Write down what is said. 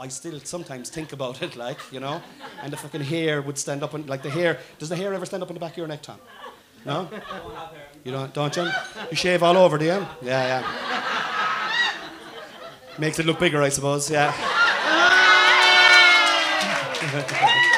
I still sometimes think about it, like, you know, and the fucking hair would stand up, and like the hair. Does the hair ever stand up on the back of your neck, Tom? No? You don't you? You shave all over, do you? Yeah. Makes it look bigger, I suppose, yeah.